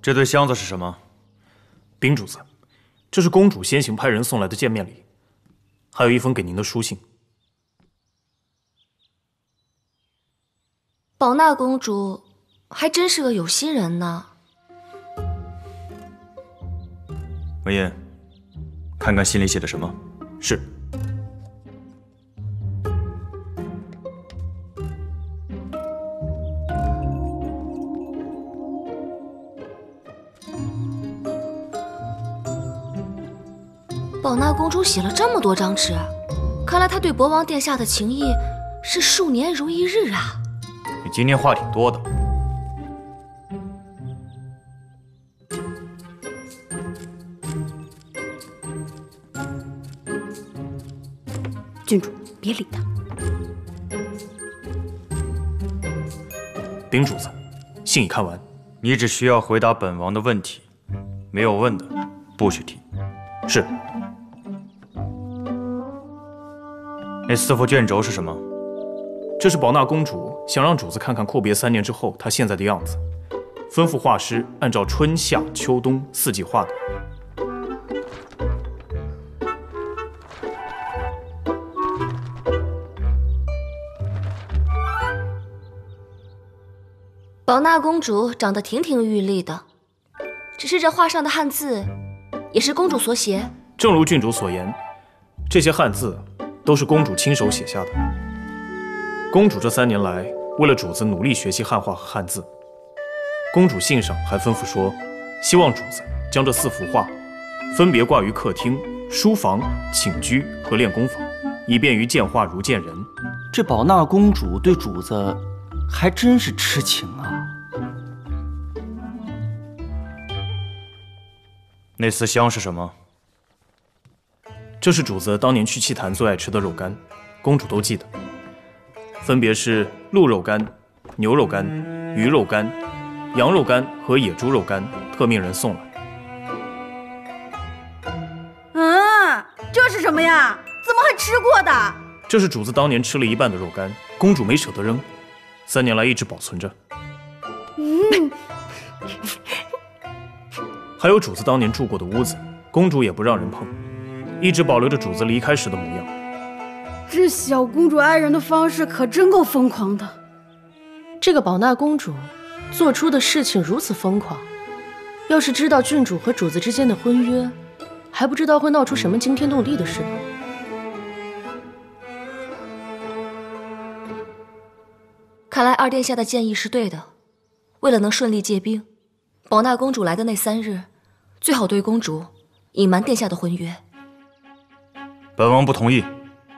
这对箱子是什么？ 禀主子，这是公主先行派人送来的见面礼，还有一封给您的书信。 宝娜公主还真是个有心人呢。 文言，看看信里写的什么。 是。 宝娜公主写了这么多张纸，看来她对博王殿下的情谊是数年如一日啊。 你今天话挺多的。 郡主，别理他。 禀主子，信已看完。 你只需要回答本王的问题，没有问的不许提。 是。 那4幅卷轴是什么？ 这是宝娜公主想让主子看看阔别3年之后她现在的样子，吩咐画师按照春夏秋冬4季画的。 宝娜公主长得亭亭玉立的，只是这画上的汉字也是公主所写。 正如郡主所言，这些汉字都是公主亲手写下的。公主这3年来，为了主子努力学习汉画和汉字。公主信上还吩咐说，希望主子将这4幅画分别挂于客厅、书房、寝居和练功房，以便于见画如见人。 这宝娜公主对主子还真是痴情啊！ 那4箱是什么？ 这是主子当年去碛坛最爱吃的肉干，公主都记得，分别是鹿肉干、牛肉干、鱼肉干、羊肉干和野猪肉干，特命人送来。 这是什么呀？怎么还吃过的？ 这是主子当年吃了一半的肉干，公主没舍得扔，3年来一直保存着。还有主子当年住过的屋子，公主也不让人碰，一直保留着主子离开时的模样。 这小公主爱人的方式可真够疯狂的。 这个宝娜公主做出的事情如此疯狂，要是知道郡主和主子之间的婚约，还不知道会闹出什么惊天动地的事呢。 看来二殿下的建议是对的，为了能顺利借兵，宝娜公主来的那3日，最好对公主隐瞒殿下的婚约。 本王不同意。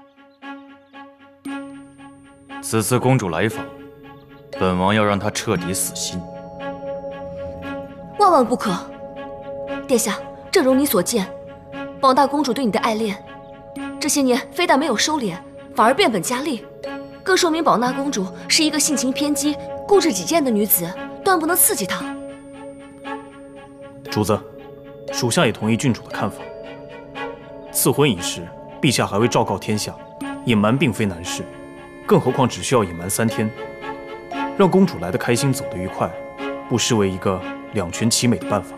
此次公主来访，本王要让她彻底死心。 万万不可！殿下，正如你所见，宝娜公主对你的爱恋，这些年非但没有收敛，反而变本加厉，更说明宝娜公主是一个性情偏激、固执己见的女子，断不能刺激她。 主子，属下也同意郡主的看法。赐婚一事，陛下还未昭告天下，隐瞒并非难事，更何况只需要隐瞒3天，让公主来得开心，走得愉快，不失为一个两全其美的办法。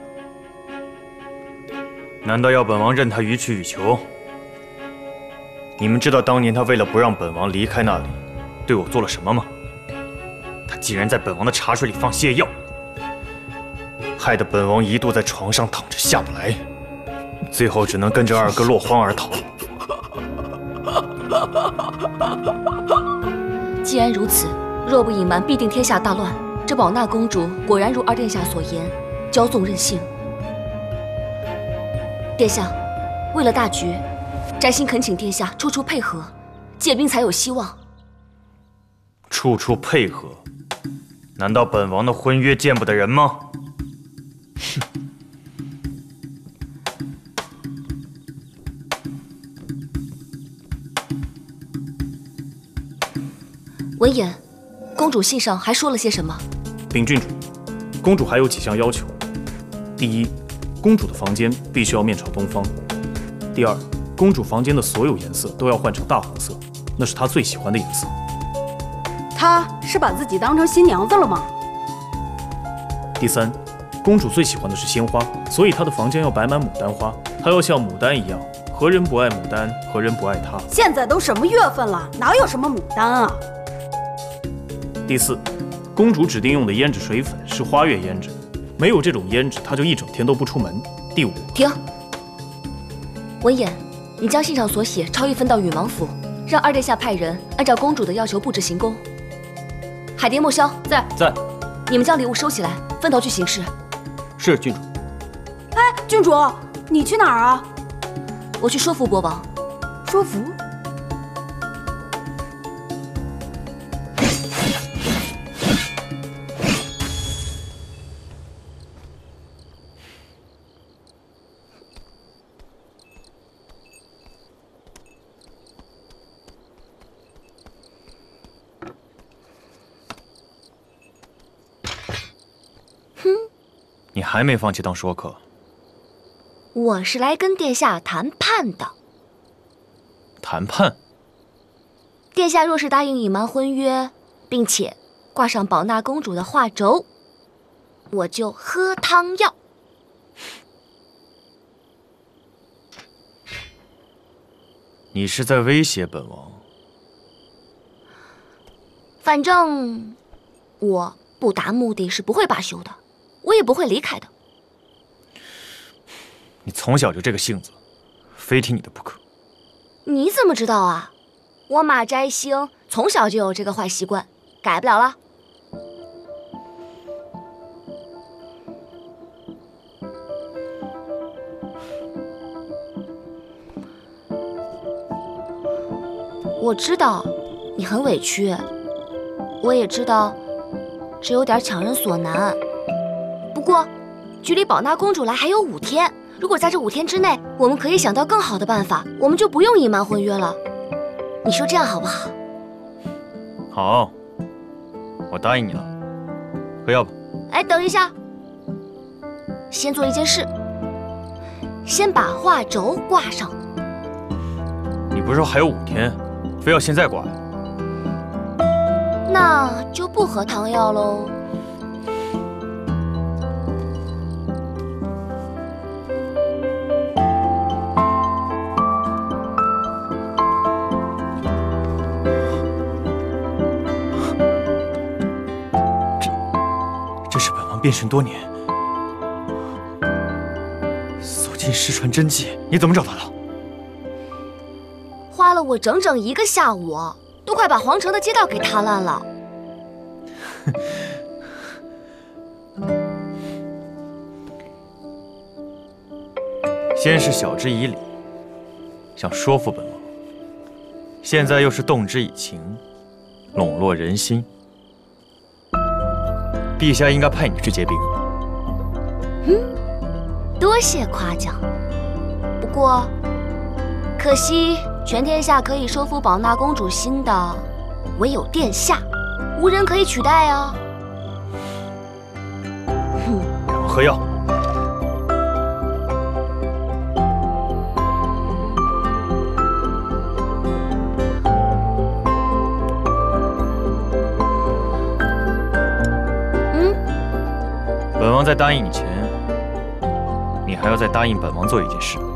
难道要本王任她予取予求？你们知道当年她为了不让本王离开那里，对我做了什么吗？她竟然在本王的茶水里放泻药，害得本王一度在床上躺着下不来，最后只能跟着2哥落荒而逃。 既然如此，若不隐瞒，必定天下大乱。这宝娜公主果然如二殿下所言，骄纵任性。殿下，为了大局，摘星恳请殿下处处配合，借兵才有希望。 处处配合，难道本王的婚约见不得人吗？ 文言，公主信上还说了些什么？ 禀郡主，公主还有几项要求：第一，公主的房间必须要面朝东方；第二，公主房间的所有颜色都要换成大红色，那是她最喜欢的颜色。 她是把自己当成新娘子了吗？ 第三， 公主最喜欢的是鲜花，所以她的房间要摆满牡丹花，她要像牡丹一样，何人不爱牡丹，何人不爱她。 现在都什么月份了，哪有什么牡丹啊？ 第4，公主指定用的胭脂水粉是花月胭脂，没有这种胭脂，她就一整天都不出门。第5， 停。文衍，你将信上所写抄一份到允王府，让二殿下派人按照公主的要求布置行宫。海蝶、莫萧在。你们将礼物收起来，分头去行事。 是郡主。 哎，郡主，你去哪儿啊？ 我去说服国王。 说服？ 你还没放弃当说客？ 我是来跟殿下谈判的。 谈判？ 殿下若是答应隐瞒婚约，并且挂上宝娜公主的画轴，我就喝汤药。 你是在威胁本王？ 反正我不达目的是不会罢休的。我也不会离开的。 你从小就这个性子，非听你的不可。 你怎么知道啊？我马摘星从小就有这个坏习惯，改不了了。我知道你很委屈，我也知道这有点强人所难。不过，距离宝娜公主来还有5天。如果在这5天之内，我们可以想到更好的办法，我们就不用隐瞒婚约了。你说这样好不好？ 好，我答应你了。喝药吧。 哎，等一下，先做一件事，先把画轴挂上。 你不是说还有5天，非要现在挂呀？ 那就不喝汤药喽。 遍寻多年，搜尽失传真迹，你怎么找到的？ 花了我整整1个下午，都快把皇城的街道给踏烂了。 先是晓之以理，想说服本王，现在又是动之以情，笼络人心。陛下应该派你去结冰。 多谢夸奖。不过，可惜全天下可以收服宝娜公主心的，唯有殿下，无人可以取代啊。 让我喝药。本王在答应你前，你还要再答应本王做一件事。